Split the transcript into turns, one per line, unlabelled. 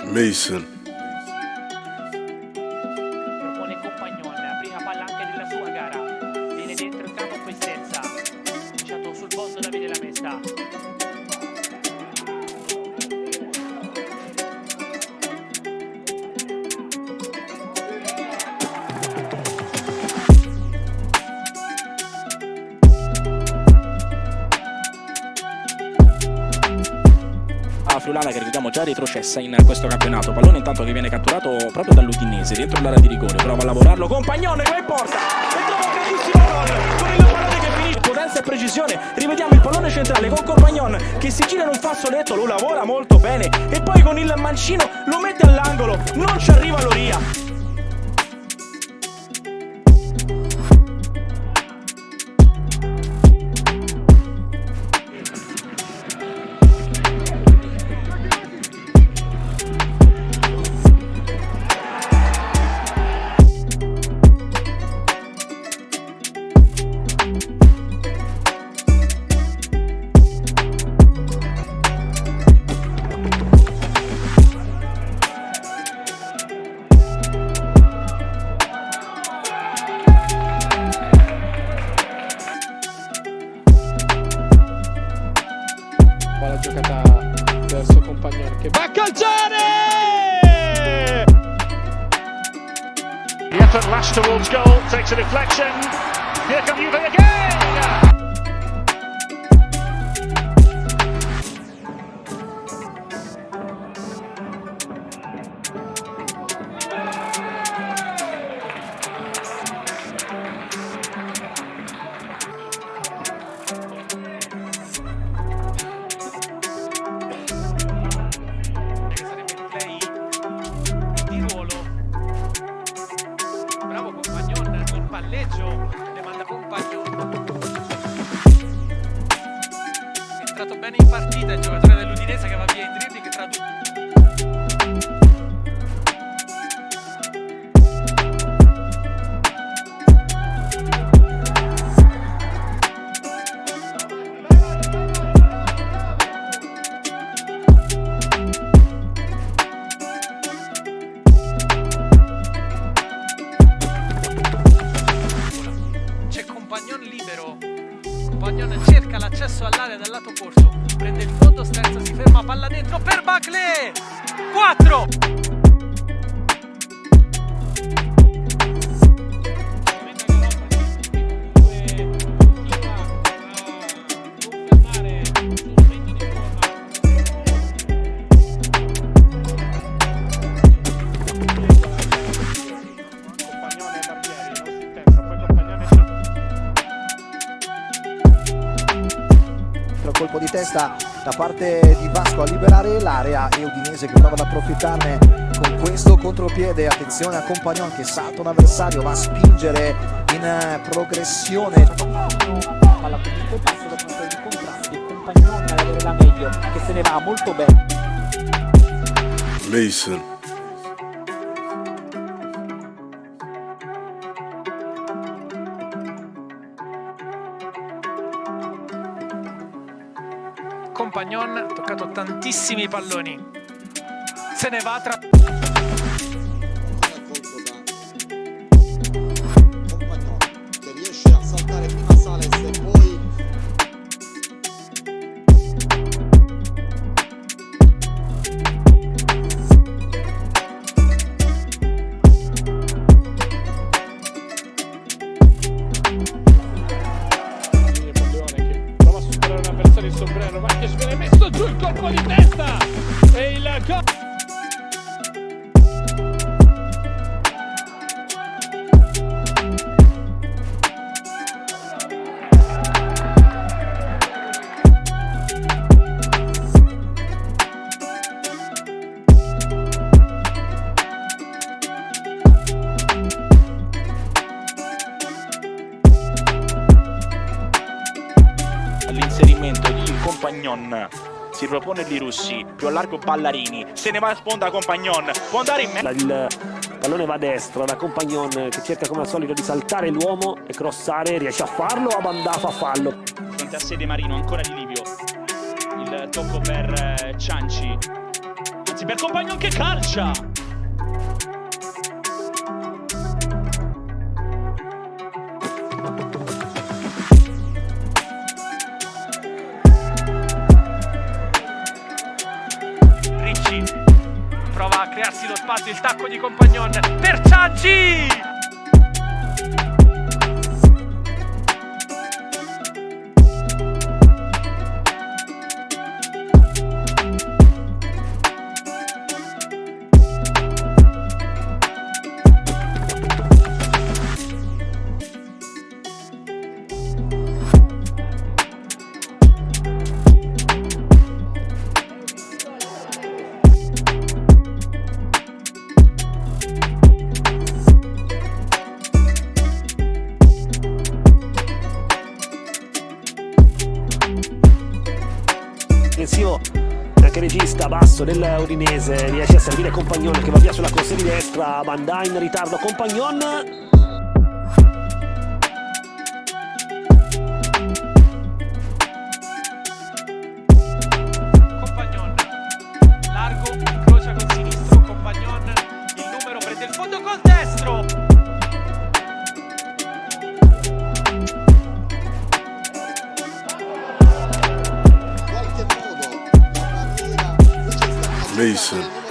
Mason.
Propone Compagnon, prima palla anche della sua gara, viene dentro il campo poi sterza, lasciato sul fondo Davide La Mesta.
Friulana che ricordiamo già retrocessa in questo campionato, pallone intanto che viene catturato proprio dall'Udinese dentro l'area di rigore, prova a lavorarlo Compagnon che va in porta e trova un grandissimo gol con il pallone che finisce, potenza e precisione. Rivediamo il pallone centrale con Compagnon che si gira in un fazzoletto, lo lavora molto bene e poi con il mancino lo mette all'angolo, non ci arriva Loria.
La giocata verso Compagnon che va a calciare!
The effort lash towards goal, takes a deflection. Here come Juve again!
Ne manda Compagnon, è entrato bene in partita il giocatore dell'Udinese che va via in dribbling tra due. Compagnon libero, Compagnon cerca l'accesso all'area dal lato corso, prende il fondo, sterza, si ferma, palla dentro per Bacle, 4!
Colpo di testa da parte di Vasco a liberare l'area e Udinese che prova ad approfittarne con questo contropiede. Attenzione a Compagnon che salta un avversario, va a spingere in progressione.
Palla comunque passa dopo un po' di contrasti, Compagnon ad avere la meglio che se ne va molto bene.
Mason.
Compagnon ha toccato tantissimi palloni, se ne va tra...
Compagnon che riesce a saltare prima Sales e poi
il sombrero, ma che viene messo giù il colpo di testa e il gol.
All'inserimento di Compagnon si propone Lirussi, più a largo Ballarini, se ne va a sponda Compagnon, può andare in mezzo.
Il pallone va a destra da Compagnon che cerca come al solito di saltare l'uomo e crossare, riesce a farlo, Abandà fa fallo.
Fronte a sede Marino, ancora di Livio, il tocco per Cianci, spazi per Compagnon che calcia.
Ricci prova a crearsi lo spazio, il tacco di Compagnon per Ciaggi.
Difensivo anche regista basso dell'Udinese, riesce a servire Compagnon che va via sulla corsia di destra, Bandà in ritardo, Compagnon
Largo, incrocia con sinistro, Compagnon, il numero prende il fondo col destro.
Mason.